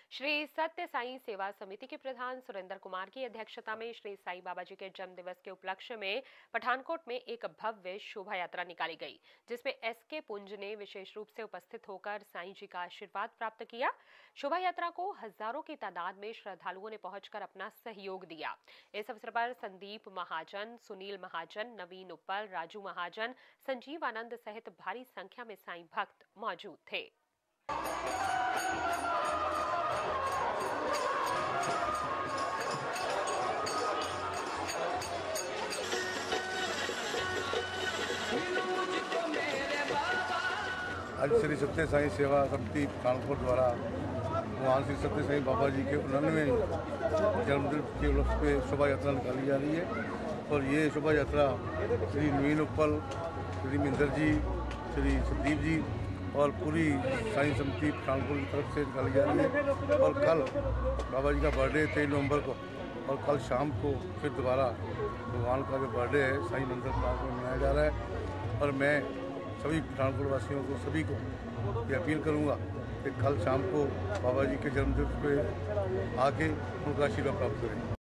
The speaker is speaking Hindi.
श्री सत्य साई सेवा समिति के प्रधान सुरेंद्र कुमार की अध्यक्षता में श्री साई बाबा जी के जन्म दिवस के उपलक्ष्य में पठानकोट में एक भव्य शोभा यात्रा निकाली गई, जिसमें एसके पुंज ने विशेष रूप से उपस्थित होकर साईं जी का आशीर्वाद प्राप्त किया। शोभा यात्रा को हजारों की तादाद में श्रद्धालुओं ने पहुंचकर अपना सहयोग दिया। इस अवसर पर संदीप महाजन, सुनील महाजन, नवीन उप्पल, राजू महाजन, संजीव आनंद सहित भारी संख्या में साईं भक्त मौजूद थे। आज श्री सत्य साई सेवा समिति पठानकोट द्वारा भगवान श्री सत्य साई बाबा जी के 99वें जन्मदिन के उपलक्ष्य पे शोभा यात्रा निकाली जा रही है। और ये शोभा यात्रा श्री नवीन उप्पल, श्री महेंद्र जी, श्री संदीप जी और पूरी साई समिति पठानकोट की तरफ से निकाली जा रही है। और कल बाबा जी का बर्थडे 23 नवंबर को, और कल शाम को फिर दोबारा भगवान का जो बर्थडे है साई मंदिर पठानकोट में मनाया जा रहा है। और मैं सभी पठानकोट वासियों को, सभी को ये अपील करूंगा कि कल शाम को बाबा जी के जन्मदिन पे आके उनका आशीर्वाद प्राप्त करें।